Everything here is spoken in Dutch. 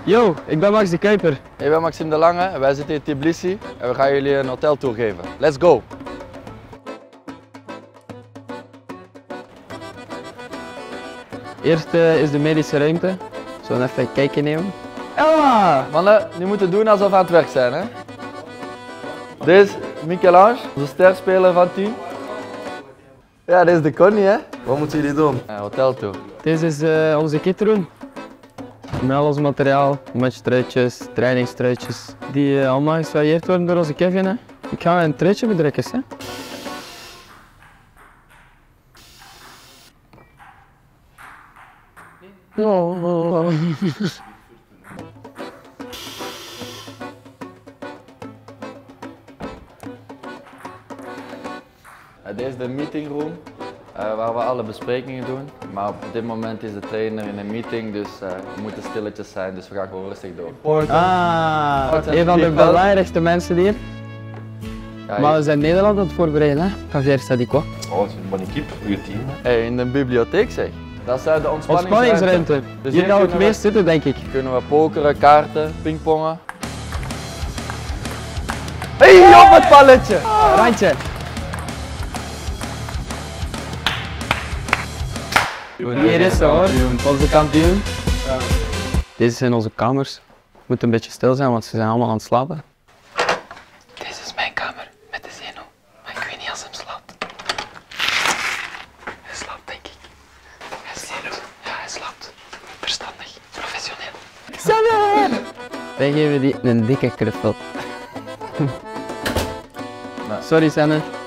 Yo, ik ben Max de Kuiper. Ik ben Maxime de Lange en wij zitten in Tbilisi en we gaan jullie een hoteltour geven. Let's go! Eerst is de medische ruimte. Zullen we even een kijkje nemen? Ella! Mannen, nu moeten we doen alsof we aan het werk zijn. Hè? Dit is Michel-Ange, onze sterspeler van het team. Ja, dit is de Connie, hè? Wat moeten jullie doen? Hoteltour. Dit is onze kitroom. Met al ons materiaal, matchtruitjes, trainingstruitjes, die allemaal gesvarieerd worden door onze Kevin. Hè. Ik ga een truitje bedrukken. Hè. Oh. Dit is de meetingroom waar we alle besprekingen doen. Maar op dit moment is de trainer in een meeting, dus we moeten stilletjes zijn, dus we gaan gewoon rustig door. Een van de belangrijkste mensen hier. Ja, Maar we zijn Nederland aan het voorbereiden, hè? Javier staat die quoi? Oh, het is een bonne equipe, goede team. Hey, in de bibliotheek zeg. Dat is de Ontspanningsruimte. Dus Hier gaan we het meest zitten, denk ik. Kunnen we pokeren, kaarten, pingpongen. Hey, op het palletje! Randje. Hier is ze hoor, onze kampioen. Deze zijn onze kamers. We moeten een beetje stil zijn, want ze zijn allemaal aan het slapen. Deze is mijn kamer met de Zeno, maar ik weet niet als hij slaapt. Hij slaapt denk ik. Hij slaapt. Ja, hij slaapt. Verstandig, professioneel. Xavier! Wij geven die een dikke knuffel. Sorry Sanne.